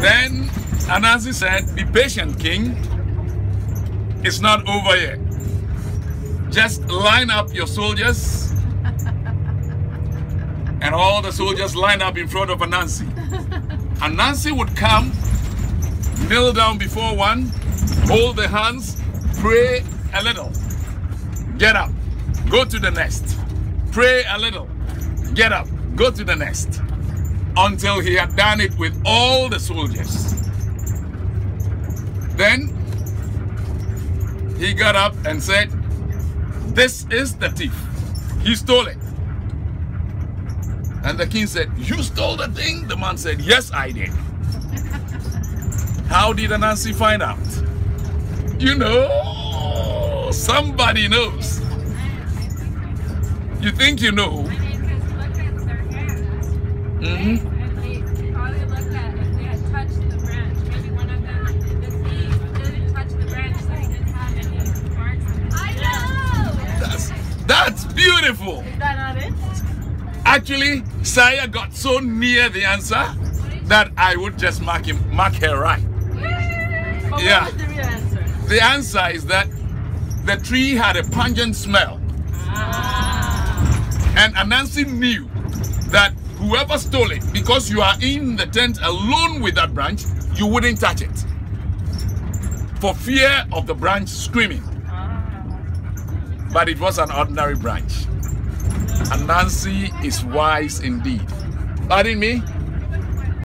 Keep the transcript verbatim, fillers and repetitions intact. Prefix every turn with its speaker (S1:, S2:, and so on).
S1: Then Anansi said, be patient, king. It's not over yet. Just line up your soldiers. And all the soldiers line up in front of Anansi. Anansi would come, kneel down before one, hold the hands, pray a little, get up, go to the next. Pray a little, get up, go to the next. Until he had done it with all the soldiers. Then he got up and said, this is the thief. He stole it. And the king said, you stole the thing? The man said, yes, I did. How did Anansi find out? You know, somebody knows. You think you know? Mm-hmm. That's, that's beautiful.
S2: Is that not it?
S1: Actually, Saya got so near the answer that I would just mark him, mark her right.
S2: But
S1: Yeah.
S2: what was the real answer?
S1: The answer is that the tree had a pungent smell.
S2: Ah.
S1: And Anansi knew that whoever stole it, because you are in the tent alone with that branch, you wouldn't touch it. For fear of the branch screaming. But it was an ordinary branch. Anansi is wise indeed. Pardon me?